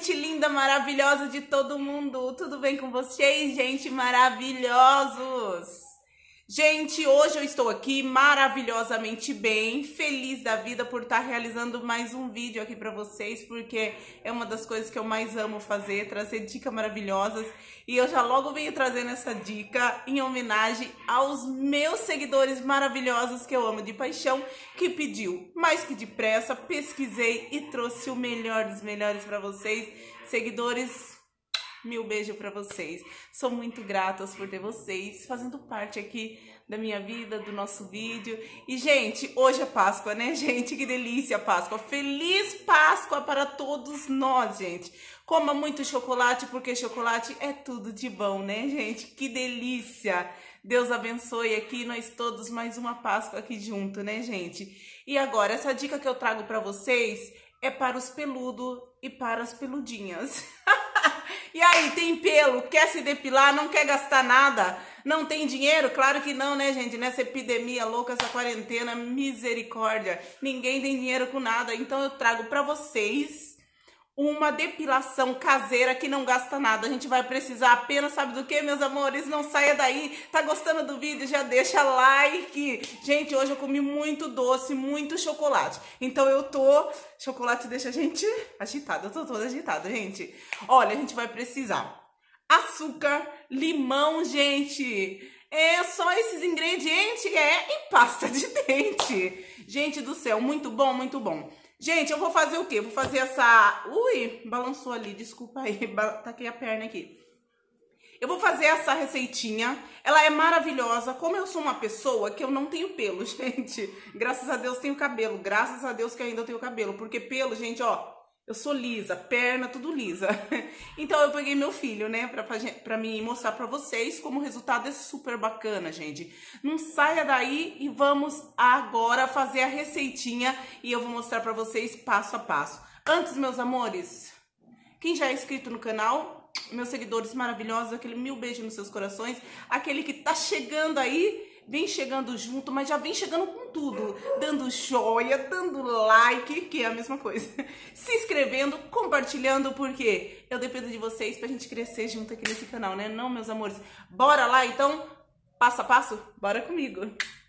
gente linda, maravilhosa de todo mundo. Tudo bem com vocês, gente? Maravilhosos! Gente, hoje eu estou aqui maravilhosamente bem, feliz da vida por estar realizando mais um vídeo aqui para vocês, porque é uma das coisas que eu mais amo fazer, trazer dicas maravilhosas. E eu já logo venho trazendo essa dica em homenagem aos meus seguidores maravilhosos que eu amo de paixão, que pediu mais que depressa, pesquisei e trouxe o melhor dos melhores para vocês. Seguidores, mil beijos para vocês. Sou muito grata por ter vocês fazendo parte aqui da minha vida, do nosso vídeo. E, gente, hoje é Páscoa, né, gente? Que delícia, Páscoa. Feliz Páscoa para todos nós, gente. Coma muito chocolate, porque chocolate é tudo de bom, né, gente? Que delícia. Deus abençoe aqui nós todos, mais uma Páscoa aqui junto, né, gente? E agora, essa dica que eu trago para vocês é para os peludos e para as peludinhas. E aí, tem pelo, quer se depilar, não quer gastar nada, não tem dinheiro? Claro que não, né, gente? Nessa epidemia louca, essa quarentena, misericórdia, ninguém tem dinheiro com nada. Então eu trago pra vocês uma depilação caseira que não gasta nada. A gente vai precisar apenas, sabe do que, meus amores? Não saia daí. Tá gostando do vídeo? Já deixa like. Gente, hoje eu comi muito doce, muito chocolate. Então chocolate deixa a gente agitada. Eu tô toda agitada, gente. Olha, a gente vai precisar açúcar, limão, gente. É só esses ingredientes, e pasta de dente. Gente do céu, muito bom, muito bom. Gente, eu vou fazer o quê? Vou fazer essa... Ui, balançou ali, desculpa aí, taquei a perna aqui. Eu vou fazer essa receitinha, ela é maravilhosa. Como eu sou uma pessoa que eu não tenho pelo, gente, graças a Deus tenho cabelo, graças a Deus que ainda tenho cabelo, porque pelo, gente, ó, eu sou lisa, perna, tudo lisa. Então eu peguei meu filho, né, pra mim mostrar pra vocês como o resultado é super bacana, gente. Não saia daí e vamos agora fazer a receitinha e eu vou mostrar pra vocês passo a passo. Antes, meus amores, quem já é inscrito no canal, meus seguidores maravilhosos, aquele mil beijos nos seus corações, aquele que tá chegando aí, vem chegando junto, mas já vem chegando com tudo, dando joia, dando like, que é a mesma coisa, se inscrevendo, compartilhando, porque eu dependo de vocês pra gente crescer junto aqui nesse canal, né? Não, meus amores? Bora lá, então, passo a passo? Bora comigo!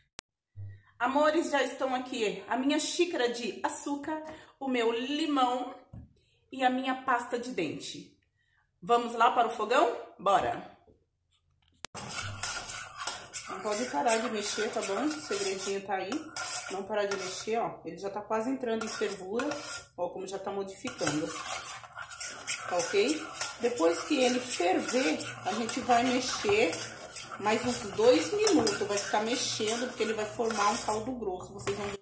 Amores, já estão aqui a minha xícara de açúcar, o meu limão e a minha pasta de dente. Vamos lá para o fogão? Bora! Não pode parar de mexer, tá bom? O segredinho tá aí. Não parar de mexer, ó. Ele já tá quase entrando em fervura. Ó, como já tá modificando. Tá ok? Depois que ele ferver, a gente vai mexer mais uns 2 minutos. Vai ficar mexendo, porque ele vai formar um caldo grosso. Vocês vão ver.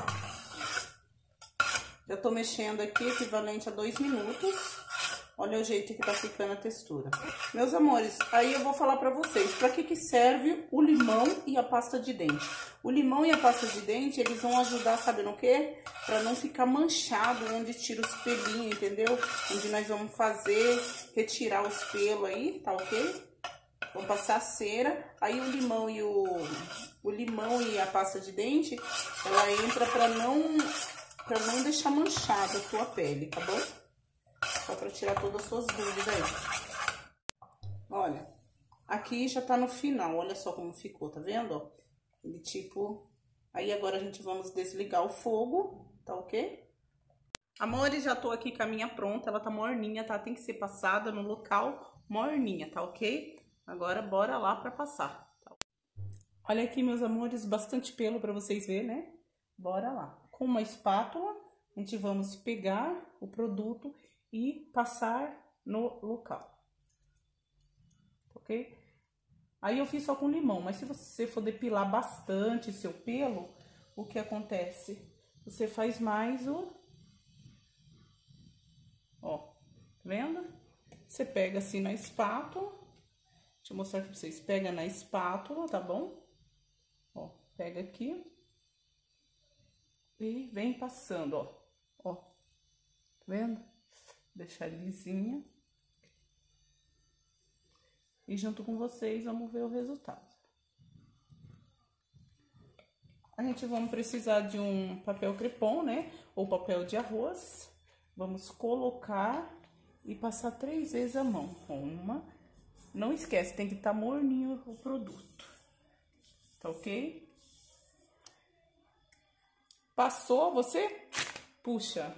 Já tô mexendo aqui, equivalente a 2 minutos. Olha o jeito que tá ficando a textura. Meus amores, aí eu vou falar pra vocês, pra que serve o limão e a pasta de dente. O limão e a pasta de dente, eles vão ajudar, sabe no quê? Pra não ficar manchado onde tira os pelinhos, entendeu? Onde nós vamos fazer, retirar os pelos aí, tá ok? Vamos passar a cera, aí o limão e a pasta de dente, ela entra pra não deixar manchada a sua pele, tá bom? Só pra tirar todas as suas dúvidas aí. Olha, aqui já tá no final, olha só como ficou, tá vendo, ó? Ele tipo... Aí agora a gente vamos desligar o fogo, tá ok? Amores, já tô aqui com a minha pronta, ela tá morninha, tá? Tem que ser passada no local morninha, tá ok? Agora bora lá pra passar. Tá? Olha aqui, meus amores, bastante pelo pra vocês verem, né? Bora lá. Com uma espátula, a gente vamos pegar o produto e passar no local, ok? Aí eu fiz só com limão, mas se você for depilar bastante seu pelo, o que acontece? Você faz mais ó, tá vendo? Você pega assim na espátula, deixa eu mostrar pra vocês, pega na espátula, tá bom? Ó, pega aqui e vem passando, ó, tá vendo? Deixar lisinha. E junto com vocês, vamos ver o resultado. A gente vamos precisar de um papel crepom, né? Ou papel de arroz. Vamos colocar e passar 3 vezes a mão. Uma. Não esquece, tem que estar morninho o produto. Tá ok? Passou, você puxa.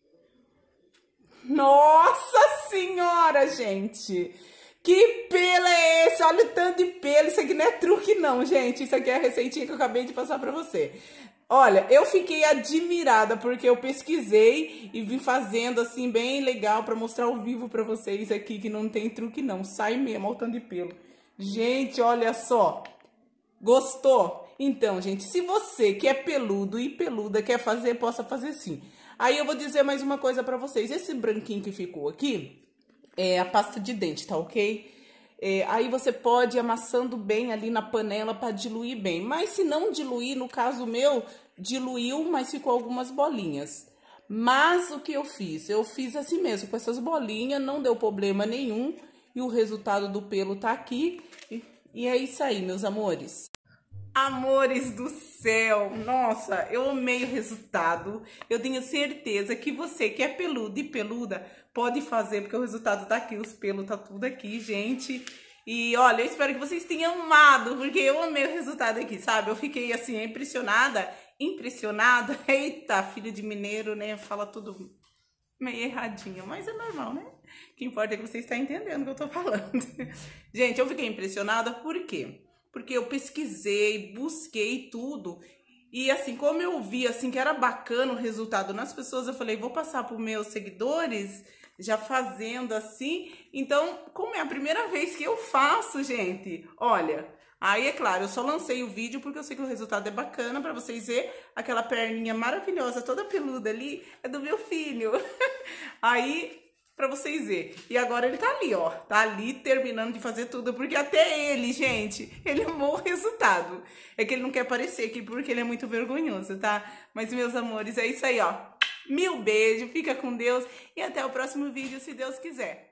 Nossa senhora, gente! Que pelo é esse? Olha o tanto de pelo. Isso aqui não é truque não, gente. Isso aqui é a receitinha que eu acabei de passar pra você. Olha, eu fiquei admirada porque eu pesquisei e vim fazendo assim bem legal pra mostrar ao vivo pra vocês aqui que não tem truque não. Sai mesmo, olha o tanto de pelo. Gente, olha só. Gostou? Então, gente, se você que é peludo e peluda quer fazer, possa fazer sim. Aí eu vou dizer mais uma coisa pra vocês. Esse branquinho que ficou aqui é a pasta de dente, tá ok? Aí você pode ir amassando bem ali na panela para diluir bem. Mas se não diluir, no caso meu, diluiu, mas ficou algumas bolinhas. Mas o que eu fiz? Eu fiz assim mesmo, com essas bolinhas, não deu problema nenhum. E o resultado do pelo tá aqui. E é isso aí, meus amores. Amores do céu, nossa, eu amei o resultado. Eu tenho certeza que você que é peludo e peluda pode fazer, porque o resultado tá aqui, os pelos tá tudo aqui, gente. E olha, eu espero que vocês tenham amado, porque eu amei o resultado aqui, sabe? Eu fiquei assim, impressionada. Eita, filho de mineiro, né? Fala tudo meio erradinho, mas é normal, né? O que importa é que você está entendendo o que eu tô falando. Gente, eu fiquei impressionada, por quê? Porque eu pesquisei, busquei tudo. E assim, como eu vi assim que era bacana o resultado nas pessoas, eu falei, vou passar para os meus seguidores, já fazendo assim. Então, como é a primeira vez que eu faço, gente, olha, aí é claro, eu só lancei o vídeo porque eu sei que o resultado é bacana para vocês verem. Aquela perninha maravilhosa, toda peluda ali, é do meu filho. Aí, pra vocês verem. E agora ele tá ali, ó. Tá ali terminando de fazer tudo. Porque até ele, gente, ele amou o resultado. É que ele não quer aparecer aqui porque ele é muito vergonhoso, tá? Mas, meus amores, é isso aí, ó. Mil beijos, fica com Deus. E até o próximo vídeo, se Deus quiser.